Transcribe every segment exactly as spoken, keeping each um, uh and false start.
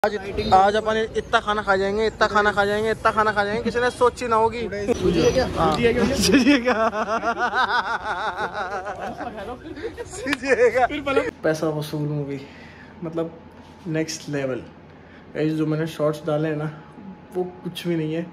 आज आज अपन इतना खाना खा जाएंगे, इतना खाना खा जाएंगे, इतना खाना खा जाएंगे, किसी ने सोची ना होगी। पैसा वसूल मूवी मतलब नेक्स्ट लेवल। जो मैंने शॉर्ट्स डाले हैं ना वो कुछ भी नहीं है।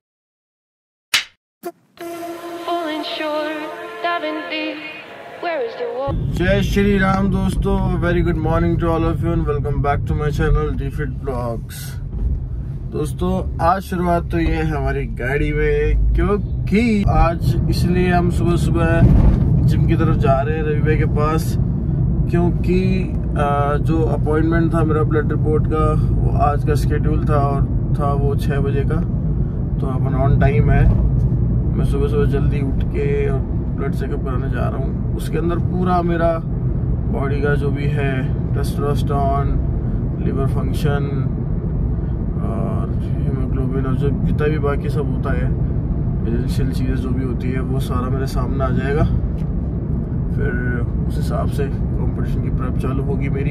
जय श्री राम दोस्तों, very good morning to all of you and welcome back to my channel Defit vlogs. दोस्तों आज शुरुआत तो ये है हमारी गाड़ी में, क्योंकि आज इसलिए हम सुबह सुबह जिम की तरफ जा रहे हैं रवि भाई के पास, क्योंकि जो अपॉइंटमेंट था मेरा ब्लड रिपोर्ट का वो आज का स्केड्यूल था और था वो छः बजे का। तो अपन ऑन टाइम है। मैं सुबह सुबह जल्दी उठ के और ब्लड चेकअप कराने जा रहा हूँ। उसके अंदर पूरा मेरा बॉडी का जो भी है टेस्टोस्टेरोन, लिवर फंक्शन और हीमोग्लोबिन और जो जितना भी बाकी सब होता है एसेंशियल चीज़ें जो भी होती है वो सारा मेरे सामने आ जाएगा। फिर उस हिसाब से कंपटीशन की प्रेप चालू होगी मेरी।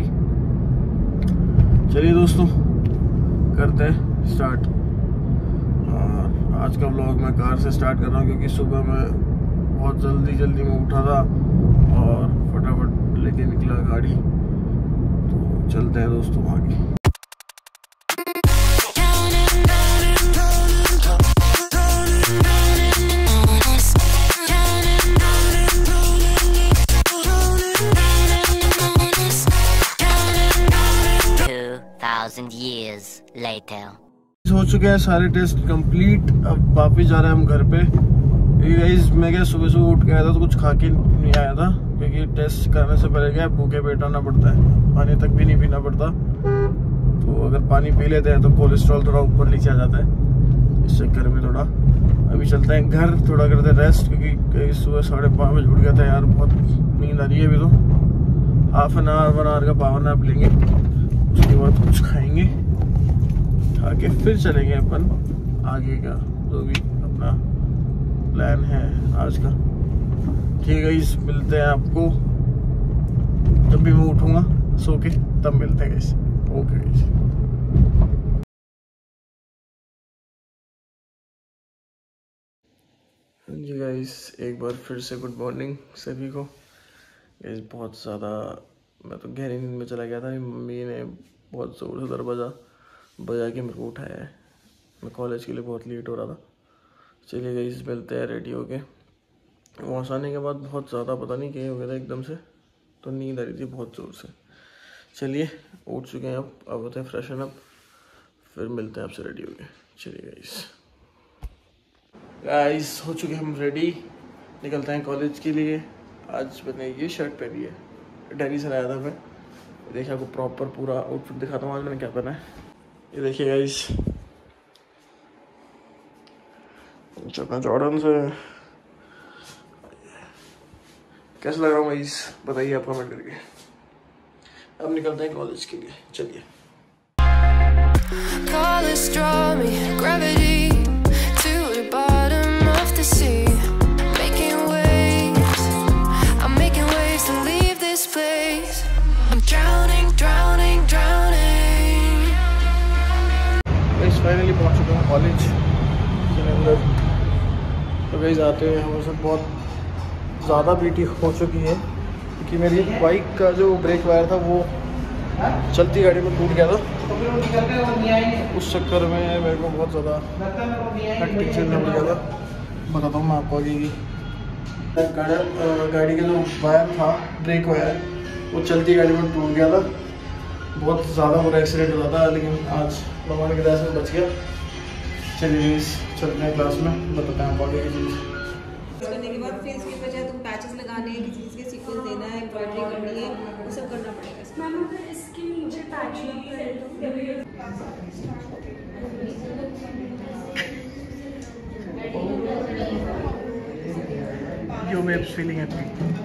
चलिए दोस्तों करते हैं स्टार्ट। और आज का व्लॉग मैं कार से स्टार्ट कर रहा हूँ, क्योंकि सुबह मैं बहुत जल्दी जल्दी में उठा था और फटाफट लेके निकला गाड़ी। तो चलते हैं दोस्तों आगे। years later. हो चुके हैं सारे टेस्ट कंप्लीट। अब वापिस जा रहे हैं हम घर पे। गाइस मैं क्या सुबह सुबह उठ के आया था तो कुछ खा के नहीं आया था, क्योंकि टेस्ट करने से पहले क्या भूखे पेट आना पड़ता है, पानी तक भी नहीं पीना पड़ता। तो अगर पानी पी लेते हैं तो कोलेस्ट्रॉल थोड़ा ऊपर नीचे आ जाता है, इस चक्कर में थोड़ा अभी चलते हैं घर, थोड़ा करते हैं रेस्ट, क्योंकि सुबह साढ़े पाँच बजे उठ गया था यार, बहुत नींद आ रही है अभी। तो half an hour one hour का पावर नैप लेंगे, उसके बाद कुछ खाएंगे, खा के फिर चलेंगे अपन आगे का जो भी अपना प्लान है आज का। ठीक है इस मिलते हैं आपको जब भी मैं उठूंगा सो के, तब मिलते हैं गाइस। Okay guys. हाँ जी गाइस, एक बार फिर से गुड मॉर्निंग सभी को। गाइस बहुत ज़्यादा मैं तो गहरी नींद में चला गया था। मम्मी ने बहुत ज़ोर से दरवाज़ा बजा के मेरे को उठाया है। मैं कॉलेज के लिए बहुत लेट हो रहा था। चलिए गाइस मिलते हैं रेडी होके। वहाँ से आने के बाद बहुत ज़्यादा पता नहीं क्या हो गया था एकदम से, तो नींद आ रही थी बहुत ज़ोर से। चलिए उठ चुके हैं अब अब होते हैं फ्रेशन अप, फिर मिलते हैं आपसे रेडी होके। चलिए गाइस गाइस हो चुके हम रेडी, निकलते हैं कॉलेज के लिए। आज मैंने ये शर्ट पहनी है, दिल्ली से लाया था मैं। देखिए आपको प्रॉपर पूरा आउटफिट दिखाता हूँ आज मैंने क्या पहना है। ये देखिए गाइस चौका जॉर्डन से कैसा लग रहा हूँ गाइस, बताइए आप कमेंट करके। अब निकलते हैं कॉलेज के लिए। चलिए फाइनली पहुंच चुके हैं कॉलेज के अंदर। तो गाइस आते हैं हमारे साथ बहुत ज़्यादा बीटी हो चुकी है, क्योंकि मेरी बाइक का जो ब्रेक वायर था वो चलती गाड़ी में टूट गया था। उस चक्कर में मेरे को बहुत ज़्यादा हेक्टिक चलना पड़ गया था। बताता हूँ मैं आपको आगे की। गाड़ी का जो वायर था ब्रेक वायर वो चलती गाड़ी में टूट गया था। बहुत ज़्यादा बुरा एक्सीडेंट हो रहा था, लेकिन आज भगवान की दया से बच गया। चलिए चलते हैं क्लास में, बताते हैं आपको आगे चीज़। करने के बाद फिर इसके बजाय तुम पैचेस लगाने हैं, किसी चीज़ के सीक्वेंस देना है, एम्ब्रॉयडरी करनी है, वो सब करना पड़ेगा। मैम अगर इसके नीचे पैच लग करे तो यो वेब फीलिंग है।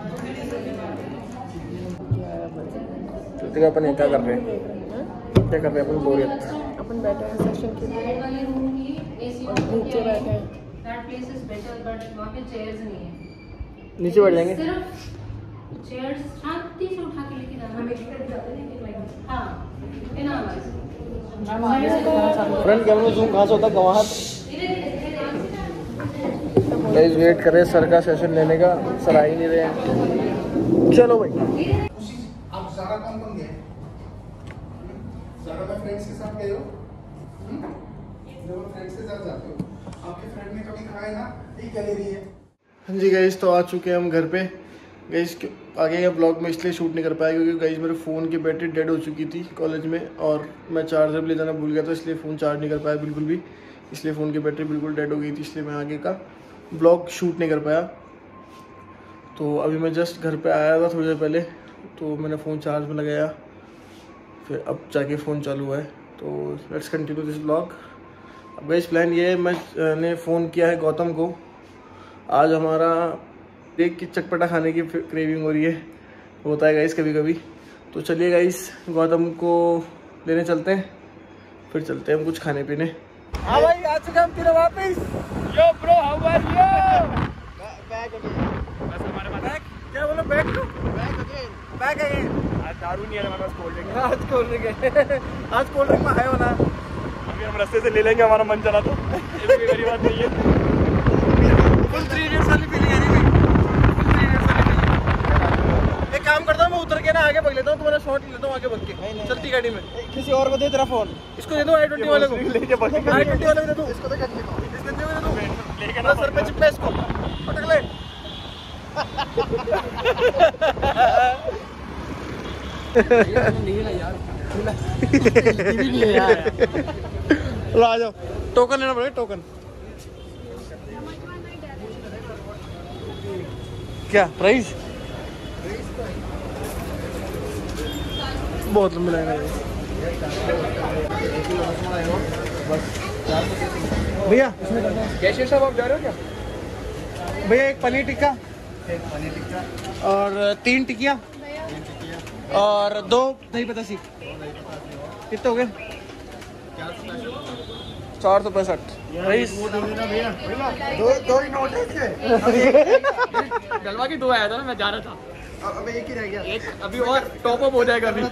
चलते अपन क्या कर रहे हैं, क्या कर रहे हैं अपन बोरियत। अपन बैठे हैं सेशन के लिए और नीचे बैठे हैं। नीचे बैठ जाएंगे। चेयर्स शांति से उठा के लेके जाना। हाँ, फ्रंट कैमरा में जूम कहाँ से होता है? गवाह गाइस वेट कर रहे हैं सर का सेशन लेने का, सर आ ही नहीं रहे हैं। चलो भाई आप सारा काम कौन गए? सारा में फ्रेंड्स के साथ गए हो? जब फ्रेंड्स के साथ जाते हो आपके फ्रेंड ने कभी कहा है ना ये क्या ले रही है? हाँ जी गाइस, तो आ चुके हैं हम घर पे। गाइस आगे का ब्लॉग में इसलिए शूट नहीं कर पाया क्योंकि गाइस मेरे फ़ोन की बैटरी डेड हो चुकी थी कॉलेज में, और मैं चार्जर भी ले जाना भूल गया था, इसलिए फ़ोन चार्ज नहीं कर पाया बिल्कुल भी। इसलिए फ़ोन की बैटरी बिल्कुल डेड हो गई थी, इसलिए मैं आगे का ब्लॉग शूट नहीं कर पाया। तो अभी मैं जस्ट घर पे आया था थोड़ी देर पहले, तो मैंने फ़ोन चार्ज में लगाया, फिर अब जाके फ़ोन चालू हुआ है। तो लेट्स कंटिन्यू दिस ब्लॉग। अब गाइस प्लान ये है, मैंने फ़ोन किया है गौतम को। आज हमारा देख की चटपटा खाने की क्रेविंग हो रही है, होता है गाइस कभी कभी। तो चलिए गाइस गौतम को लेने चलते हैं, फिर चलते हैं हम कुछ खाने पीने। हाँ भाई आ चुके हम तीनों वापस। Yo bro how are you? Back again. बस हमारे पास बैक क्या बोलो? Back to back again back again. आज दारू नहीं है हमारे पास, कोल्ड ड्रिंक। आज कोल्ड ड्रिंक है। आज कोल्ड ड्रिंक में है होना। अभी हम रास्ते से ले लेंगे, हमारा मन चला तो ऐसी कोई बड़ी बात नहीं है। फुल थ्री इडियट्स वाली फीलिंग है नहीं भाई, फुल थ्री इडियट्स वाली फीलिंग। एक काम करता हूँ, मैं उतर के ना आगे भाग लेता हूँ, तुम्हारा शॉट लेता हूँ आगे भाग के चलती गाड़ी में। किसी और को दे तेरा फोन, इसको दे दो आई ट्वेंटी वाले को। आई ट्वेंटी वाले को दे दो, इसको दे दो, सर पे चिपका इसको, पटक ले। आ जाओ, टोकन लेना पड़ेगा, टोकन। क्या प्राइस? बहुत लंबी लाइन है भैया। कैशियर साहब आप जा रहे हो क्या भैया? एक पनीर टिक्का, एक पनीर टिक्का और तीन टिकिया और दो दही पता सी। कितने हो गए? चार सौ पैंसठ। दो दो ही नोट है इसके। गलवा की दो आया था ना, मैं जा रहा था। अब एक ही रह गया, एक अभी और टॉप अप हो जाएगा अभी।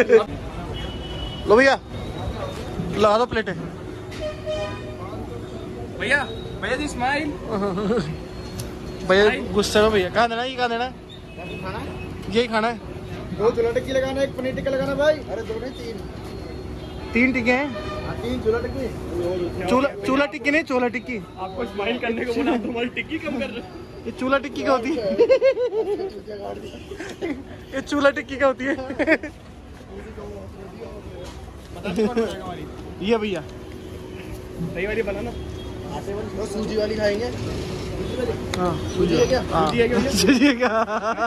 लो भैया ला दो प्लेटें। भैया भैया जी स्माइल। भैया गुस्से में भैया। कहाँ देना? ये कहाँ देना? यही खाना है। दो चूल्हा टिक्की लगाना, एक पनीर टिक्का लगाना भाई। अरे दो नहीं तीन, तीन टिक्के हैं। तीन चूल्हा टिक्की। चूल्हा चूल्हा टिक्की नहीं, चूल्हा टिक्की। आपको स्माइल करने को बोला, तुम्हारी टिक्की कम कर रहे। ये चूल्हा टिक्की क्या होती है? ये चूल्हा टिक्की क्या होती है? ये भैया सही वाली बनाना। तो सूजी वाली खाएंगे। हाँ सूजी है क्या? सूजी है क्या? सूजी है क्या?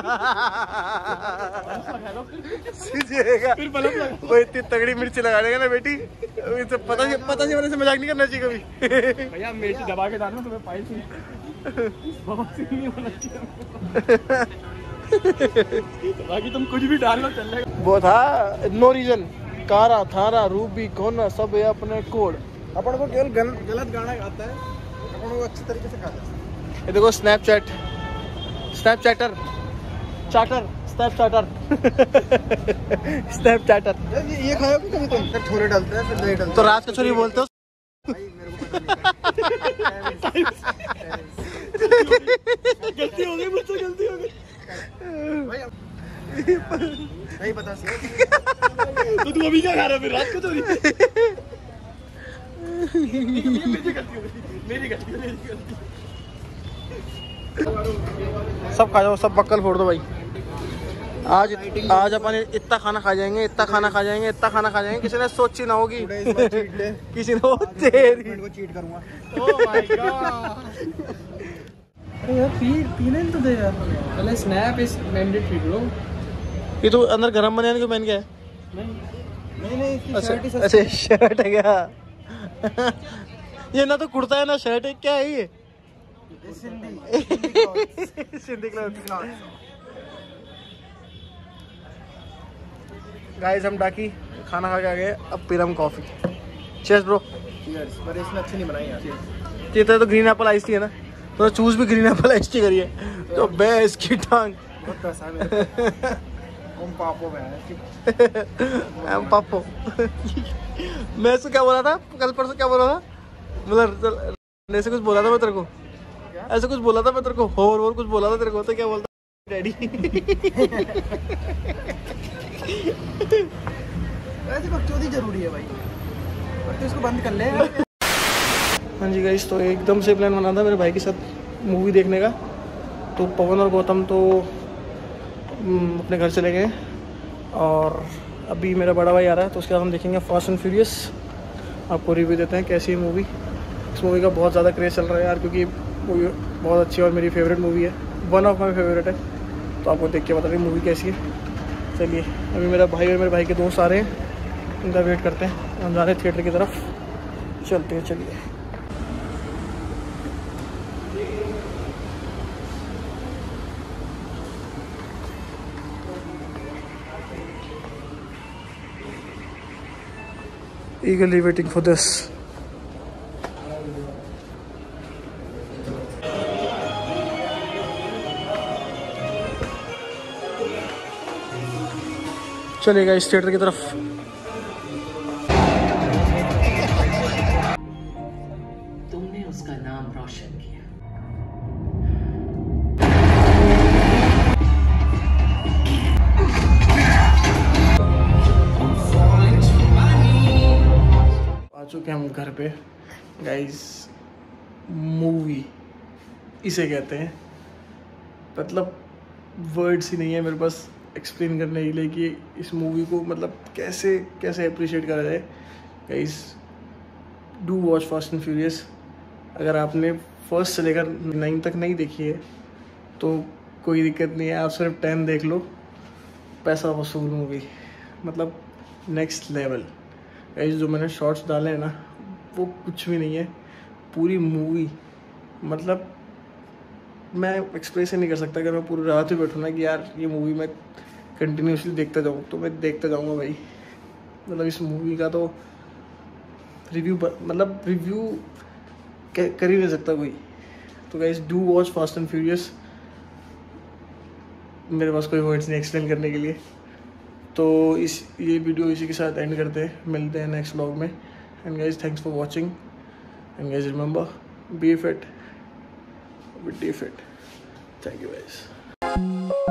सूजी है क्या? फिर बलम लगा। वो इतनी तगड़ी मिर्ची लगा देगा ना बेटी, इसे पता नहीं पता नहीं, से मजाक नहीं करना चाहिए कभी। भैया मिर्ची दबा के डालना, तुम्हें पाइल से नहीं होना चाहिए। बाकी तुम कुछ भी डाल लो चलेगा। वो था नो रीजन, कारा थारा रूबी कोना सब है अपने कोड। अपन को केवल गल, गलत गाना गाता है, अपन को अच्छी तरीके से खाता है। ये देखो स्नैपचैट, स्नैपचैटर चाटर, स्नैपचैटर स्नैपचैटर। ये खाओ कि कभी तुम? फिर छोले डालते हैं, फिर दही डालते हैं। तो रात कचौरी बोलते हो? भाई मेरे को पता नहीं। गलती हो गई मुझसे, गलती हो गई भाई नहीं पता सी। तो तू अभी क्या खा रहा है फिर रात को? चोरी मेरी गलती हो गई, मेरी गलती, मेरी गलती। सब खा जाओ, सब बक्कल फोड़ दो भाई। आज आज अपन इतना खाना खा जाएंगे, इतना खाना खा जाएंगे, इतना खाना खा जाएंगे, किसी ने सोची ना होगी। किसी ने हो तेरी को चीट करूंगा। Oh my god. अरे यार पी पीने तो दे यार। पहले स्नैप इज मैंडेटरी ब्रो। ये तो अंदर गरम बनियान क्यों पहन के है? नहीं नहीं इसकी अच्छा शर्ट ही अच्छा शर्ट है क्या? ये ना तो कुर्ता है ना शर्ट है, क्या है ये? सिंधी सिंधी क्लॉथ। गाइस हम डाकी खाना खा के आ गए, अब पी रहा हूं कॉफी। Cheers bro. चीयर्स। पर इसने अच्छी नहीं बनाई यार। ये तो ग्रीन एप्पल आइस टी है ना, तो चूज भी ग्रीन एप्पल आइस टी करिए। तो बेस की टांग। बहुत पैसा है मेरे। ओम पापो में हम पापो। मैं इसको क्या बोला था कल परसों, क्या बोला था मतलब ऐसे कुछ बोला था मैं तेरे को, ऐसे कुछ बोला था मैं तेरे को, और और कुछ बोला था तेरे को, तो क्या बोलता डैडी। वैसे बकचोदी जरूरी है भाई, तो इसको बंद कर ले। हाँ जी गाइस, तो एकदम से प्लान बना था मेरे भाई के साथ मूवी देखने का। तो पवन और गौतम तो अपने घर चले गए और अभी मेरा बड़ा भाई आ रहा है, तो उसके बाद हम देखेंगे फास्ट एंड फ्यूरियस। आपको रिव्यू देते हैं कैसी है मूवी। इस मूवी का बहुत ज़्यादा क्रेज़ चल रहा है यार, क्योंकि मूवी बहुत अच्छी है और मेरी फेवरेट मूवी है, वन ऑफ माई फेवरेट है। तो आपको देख के बता रही मूवी कैसी है। चलिए, अभी मेरा भाई और मेरे भाई के दोस्त आ रहे हैं, इनका वेट करते हैं। हम जा रहे हैं थिएटर की तरफ, चलते हैं। चलिए, eagerly waiting for this. चलेगा इस थिएटर की तरफ। तुमने उसका नाम रोशन किया। आ चुके हैं हम घर पे गाइस। मूवी इसे कहते हैं, मतलब वर्ड्स ही नहीं है मेरे पास एक्सप्लेन करने के लिए कि इस मूवी को मतलब कैसे कैसे अप्रिशिएट करा जाए। Guys, do watch Fast and Furious. अगर आपने फर्स्ट से लेकर नाइन तक नहीं देखी है तो कोई दिक्कत नहीं है, आप सिर्फ टेन देख लो। पैसा वसूल मूवी, मतलब नेक्स्ट लेवल। गाइस, जो मैंने शॉर्ट्स डाले हैं ना, वो कुछ भी नहीं है। पूरी मूवी मतलब मैं एक्सप्रेस ही नहीं कर सकता। अगर मैं पूरी रात ही बैठूँ ना कि यार ये मूवी मैं कंटिन्यूसली देखता जाऊँ, तो मैं देखता जाऊँगा भाई। मतलब इस मूवी का तो रिव्यू मतलब रिव्यू कर ही नहीं सकता कोई। तो guys, do watch Fast and Furious. मेरे पास कोई वर्ड्स नहीं एक्सप्लेन करने के लिए। तो इस ये वीडियो इसी के साथ एंड करते हैं, मिलते हैं नेक्स्ट व्लॉग में। And guys, thanks for watching and guys remember, be fit, be fit. Thank you guys.